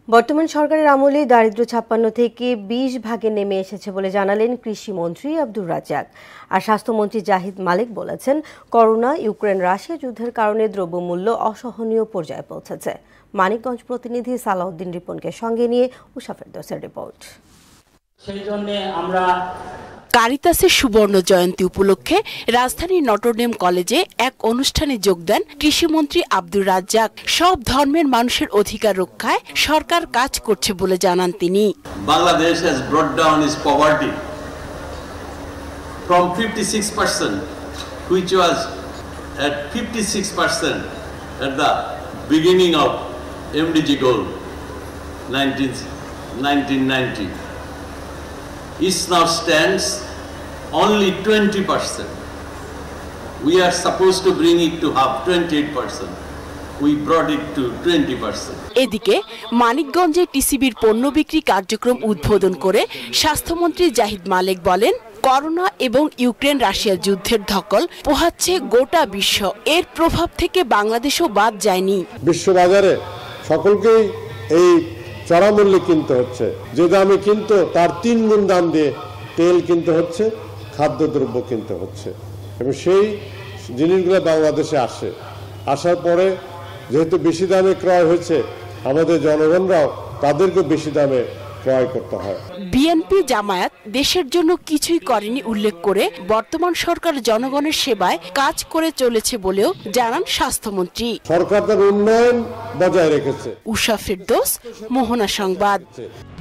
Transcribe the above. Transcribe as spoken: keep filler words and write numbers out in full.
বর্তমান সরকারের আমলে দারিদ্র্য ছাপ্পান্ন থেকে বিশ ভাগে নেমে এসেছে বলে জানালেন কৃষিমন্ত্রী আব্দুর রাজ্জাক। আর স্বাস্থ্যমন্ত্রী জাহিদ মালিক বলেছেন, করোনা ইউক্রেন রাশিয়া যুদ্ধের কারণে দ্রব্যমূল্য অসহনীয় পর্যায়ে পৌঁছেছে। মানিকগঞ্জ প্রতিনিধি সালাউদ্দিন রিপনকে সঙ্গে নিয়ে উষা ফেরদৌসের রিপোর্ট। সেই জন্য আমরা কারিতাসের সুবর্ণ জয়ন্তী উপলক্ষে রাজধানীর নটরডেম কলেজে এক অনুষ্ঠানে যোগ দেন কৃষিমন্ত্রী আব্দুর রাজ্জাক। সব ধর্মের মানুষের অধিকার রক্ষায় সরকার কাজ করছে বলে জানান তিনি। Bangladesh has brought down its poverty from fifty-six percent which was at fifty-six percent at the beginning of M D G goal nineteen ninety. It now stands only twenty percent. We are supposed to bring it to half, twenty-eight percent. We brought it to twenty percent. এদিকে মানিকগঞ্জে টিসিবির পণ্য বিক্রি কার্যক্রম উদ্বোধন করে স্বাস্থ্যমন্ত্রী জাহিদ মালিক বলেন, corona এবং ইউক্রেন রাশিয়া যুদ্ধের ধকল পোহাচ্ছে গোটা বিশ্ব। এর প্রভাব থেকে বাংলাদেশও বাদ যায়নি। বিশ্ববাজারে সকলকেই এই চড়া মূল্যে কিনতে হচ্ছে। যে দামে কিনতো তার তিন গুণ দাম দিয়ে তেল কিনতে হচ্ছে, খাদ্যদ্রব্য কিনতে হচ্ছে, এবং সেই জিনিসগুলো বাংলাদেশে আসে। আসার পরে যেহেতু বেশি দামে ক্রয় হয়েছে, আমাদের জনগণরাও তাদেরকে বেশি দামে ক্রয় করতে হয়। বিএনপি জামায়াত দেশের জন্য কিছুই করেনি উল্লেখ করে বর্তমান সরকার জনগণের সেবায় কাজ করে চলেছে বলেও জানান স্বাস্থ্যমন্ত্রী। সরকার তার উন্নয়ন বজায় রেখেছে। উষা ফেরদৌস, মোহনা সংবাদ।